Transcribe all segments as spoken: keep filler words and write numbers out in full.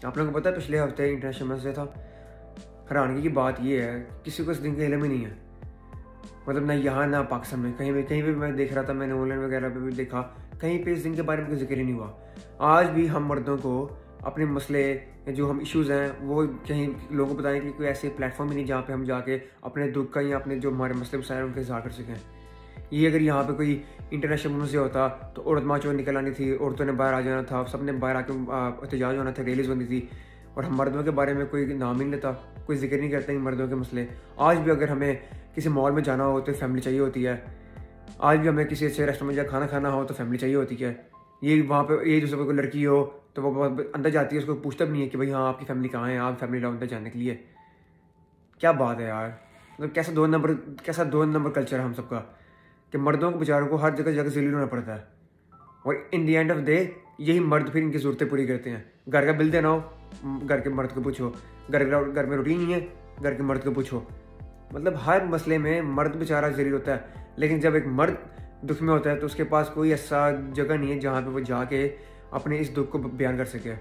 आप लोगों को पता है पिछले हफ्ते इंटरनेशनल वुमेंस डे था। हैरानगी की बात यह है किसी को इस दिन का इल्म ही नहीं है, मतलब ना यहाँ ना पाकिस्तान में, कहीं भी कहीं भी मैं देख रहा था, मैंने ऑनलाइन वगैरह पे भी देखा, कहीं पे इस दिन के बारे में कोई जिक्र ही नहीं हुआ। आज भी हम मर्दों को अपने मसले जो हम इश्यूज़ हैं वो कहीं लोगों को बताने के लिए कोई ऐसे प्लेटफॉर्म ही नहीं जहाँ पे हम जाके अपने दुख का या अपने जो हमारे मसले मसाइल हैं उनका इज़हार कर सकें। ये अगर यहाँ पे कोई इंटरनेशनल वुमेंस डे होता तो औरत मार्च में निकल आनी थी, औरतों ने बाहर आ जाना था, सब ने बाहर आके एहतजाज होना था, रैलीज होनी थी, और हम मर्दों के बारे में कोई नाम ही नहीं लेता, कोई जिक्र नहीं करते मर्दों के मसले। आज भी अगर हमें किसी मॉल में जाना हो तो फैमिली चाहिए होती है, आज भी हमें किसी अच्छे रेस्टोरेंट में जाकर खाना खाना हो तो फैमिली चाहिए होती है। ये वहाँ पे ये जो कोई लड़की हो तो वो अंदर जाती है, उसको पूछता भी नहीं है कि भाई हाँ आपकी फैमिली कहाँ है, आप फैमिली लाओ अंदर जाने के लिए। क्या बात है यार, मतलब कैसा दो नंबर कैसा दो नंबर कल्चर है हम सबका कि मर्दों को बेचारों को हर जगह जगह जलील होना पड़ता है, और in the end of day यही मर्द फिर इनकी ज़रूरतें पूरी करते हैं। घर का बिल देना हो, घर के मर्द को पूछो, घर घर में रोटी नहीं है, घर के मर्द को पूछो। मतलब हर मसले में मर्द बेचारा जलील होता है, लेकिन जब एक मर्द दुख में होता है तो उसके पास कोई ऐसा जगह नहीं है जहाँ पे वो जाके अपने इस दुख को बयान कर सके।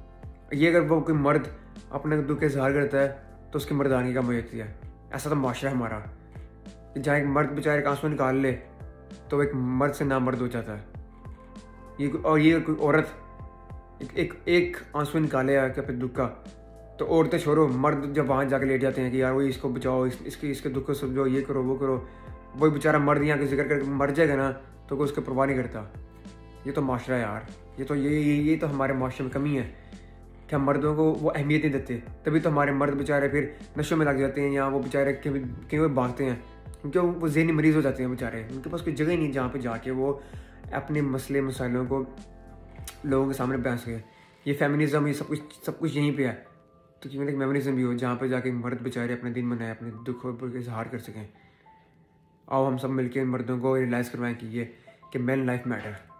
ये अगर वो कोई मर्द अपने दुख का इजहार करता है तो उसकी मर्दानी का होती है। ऐसा तो माशरा है हमारा, जहाँ एक मर्द बेचारे एक आंसू निकाल ले तो एक मर्द से ना मर्द हो जाता है। ये और ये कोई औरत एक एक, एक आंसू निकाले कि अपने दुख का, तो औरतें छोड़ो, मर्द जब वहाँ जाके लेट जाते हैं कि यार वही इसको बचाओ, इस, इसके इसके दुख को समझो, ये करो वो करो, वही बेचारा मर्द यहाँ के जिक्र करके मर जाएगा ना तो कोई उसकी परवाह नहीं करता। ये तो माशरा है यार, ये तो ये ये, ये तो हमारे माशरे में कमी है कि हम मर्दों को वो अहमियत नहीं देते। तभी तो हमारे मर्द बेचारे फिर नशों में लग जाते हैं, या वो बेचारे कहीं कहीं वो भागते हैं क्योंकि वो ज़हनी मरीज़ हो जाते हैं बेचारे। उनके पास कोई जगह ही नहीं जहाँ पे जाके वो अपने मसले मसाइलों को लोगों के सामने बयान सकें। ये फेमिनिज्म, ये सब कुछ सब कुछ यहीं पे है। तो क्यों ना एक फेमिनिज्म भी हो जहाँ पे जाके मर्द बेचारे अपने दिन मनाए, अपने दुख का इजहार कर सकें। आओ हम सब मिलकर इन मर्दों को रियलाइज़ करवाएं कि ये कि मैन लाइफ मैटर।